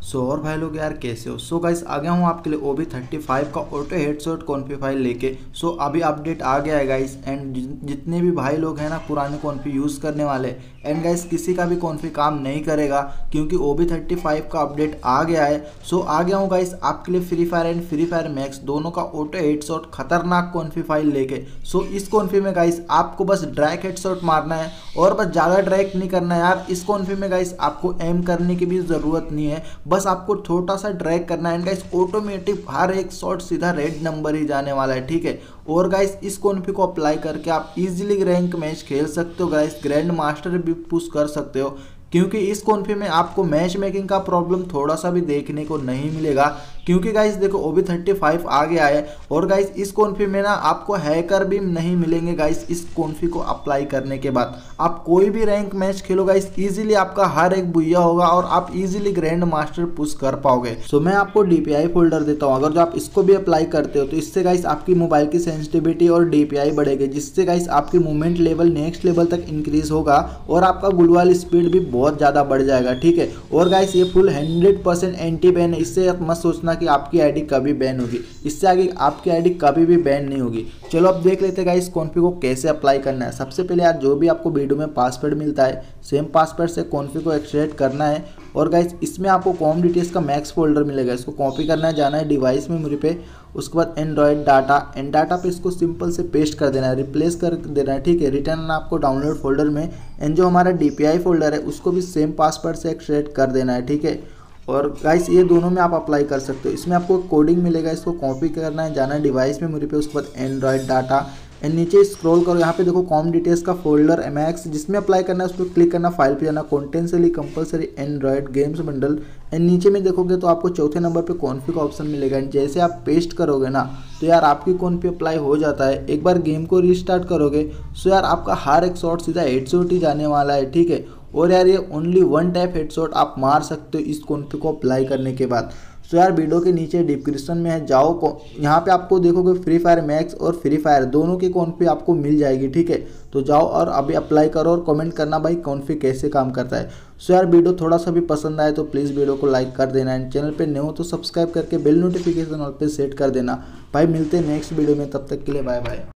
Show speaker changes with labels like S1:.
S1: और भाई लोग यार कैसे हो। गाइस आ गया हूँ आपके लिए OB35 का ऑटो हेडशॉट कॉन्फी फाइल लेके। अभी अपडेट आ गया है गाइस। एंड जितने भी भाई लोग हैं ना पुराने कॉन्फी यूज़ करने वाले, एंड गाइस किसी का भी कॉन्फी काम नहीं करेगा क्योंकि OB35 का अपडेट आ गया है। आ गया हूँ गाइस आपके लिए free fire and free fire max दोनों का ऑटो हेडशॉट खतरनाक कॉन्फी फाइल लेके। इस कॉन्फी में गाइस आपको बस ड्रैग हेडशॉट मारना है और बस ज़्यादा ड्रैग नहीं करना है यार। इस कॉन्फी में गाइस आपको एम करने की भी ज़रूरत नहीं है, बस आपको छोटा सा ड्रैग करना है। गाइस ऑटोमेटिक हर एक शॉट सीधा रेड नंबर ही जाने वाला है, ठीक है। और गाइस इस कॉन्फी को अप्लाई करके आप इजीली रैंक मैच खेल सकते हो गाइस, ग्रैंड मास्टर भी पुश कर सकते हो क्योंकि इस कॉन्फी में आपको मैच मेकिंग का प्रॉब्लम थोड़ा सा भी देखने को नहीं मिलेगा। क्योंकि गाइस देखो OB35 आ गया है और गाइस इस कॉन्फी में ना आपको हैकर भी नहीं मिलेंगे गाइस। इस कॉन्फी को अप्लाई करने के बाद आप कोई भी रैंक मैच खेलो गाइस, इजीली आपका हर एक बुया होगा और आप इजीली ग्रैंड मास्टर पुश कर पाओगे। मैं आपको DPI फोल्डर देता हूँ, अगर जो आप इसको भी अप्लाई करते हो तो इससे गाइस आपकी मोबाइल की सेंसिटिविटी और DPI बढ़ेगी, जिससे गाइस आपकी मूवमेंट लेवल नेक्स्ट लेवल तक इंक्रीज होगा और आपका गुलवाल स्पीड भी बहुत ज़्यादा बढ़ जाएगा, ठीक है। और गाइस ये फुल 100% एंटी बैन है, इससे आप मत सोचना कि आपकी आईडी कभी बैन होगी, इससे आगे आपकी आईडी कभी भी बैन नहीं होगी। चलो अब देख लेते हैं गाइस कॉन्फी को कैसे अप्लाई करना है। सबसे पहले यार जो भी आपको वीडियो में पासवर्ड मिलता है सेम पासवर्ड से कॉन्फी को एक्सट्रैक्ट करना है। और गाइस इसमें आपको कॉम डिटेल्स का मैक्स फोल्डर मिलेगा, इसको कॉपी करना है, जाना है डिवाइस मेमोरी पे, उसके बाद एंड्रॉयड डाटा पे इसको सिंपल से पेस्ट कर देना है, रिप्लेस कर देना है, ठीक है। रिटर्न आपको डाउनलोड फोल्डर में एंड जो हमारा DPI फोल्डर है उसको भी सेम पासवर्ड से एक्सट्रैक्ट कर देना है, ठीक है। और गाइस ये दोनों में आप अप्लाई कर सकते हो। इसमें आपको कोडिंग मिलेगा, इसको कॉपी करना है, जाना है डिवाइस मेमोरी पे, उसके बाद एंड्रॉयड डाटा एंड नीचे स्क्रॉल करो, यहाँ पे देखो कॉम डिटेल्स का फोल्डर MX जिसमें अप्लाई करना है उस पर क्लिक करना, फाइल पे जाना, कॉन्टेंट्सली compulsory android games bundle and नीचे में देखोगे तो आपको चौथे नंबर पे कॉन्फी का ऑप्शन मिलेगा। एंड जैसे आप पेस्ट करोगे ना तो यार आपकी कॉन्फी अप्लाई हो जाता है। एक बार गेम को रीस्टार्ट करोगे यार आपका हर एक शॉट सीधा हेडशॉट ही जाने वाला है, ठीक है। और यार ये ओनली वन टाइप हेडशॉट आप मार सकते हो इस कॉन्फी को अप्लाई करने के बाद। यार वीडियो के नीचे डिस्क्रिप्शन में है, जाओ यहाँ पे आपको देखोगे फ्री फायर मैक्स और फ्री फायर दोनों की कॉन्फी आपको मिल जाएगी, ठीक है। तो जाओ और अभी अप्लाई करो और कमेंट करना भाई कॉन्फी कैसे काम करता है। यार वीडियो थोड़ा सा भी पसंद आए तो प्लीज़ वीडियो को लाइक कर देना एंड चैनल पे नए हो तो सब्सक्राइब करके बेल नोटिफिकेशन ऑल पे सेट कर देना। भाई मिलते हैं नेक्स्ट वीडियो में, तब तक के लिए बाय बाय।